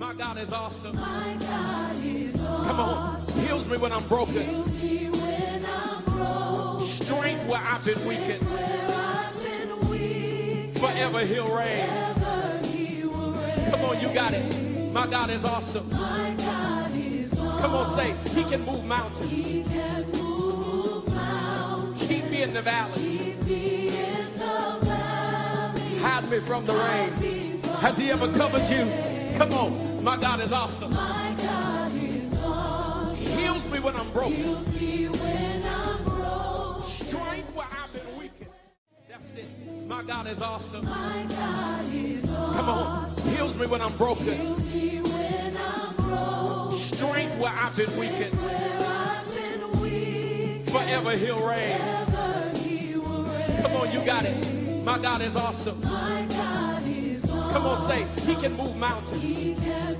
My God is awesome. My God is awesome. Come on. Heals me when I'm broken. Heals me when I'm broken. Strength where I've been weakened. Where I've been weak. Forever he'll reign. Forever he will reign. Come on, you got it. My God is awesome. My God is awesome. Come on, say, he can move mountains. He can move mountains. Keep me in the valley. Keep me in the valley. Hide me from the rain. Has he ever covered you? Come on. My God is awesome. My God is awesome. Heals me when I'm broken. Heals me when I'm broken. Strength where I've been weakened. That's it. My God is awesome. My God is awesome. Come on. Heals me when I'm broken. Heals me when I'm broken. Strength where I've been weakened. Where I've been weak. Forever he'll reign. Forever he will reign. Come on, you got it. My God is awesome. My God is awesome. Come on, say, he can move mountains. He can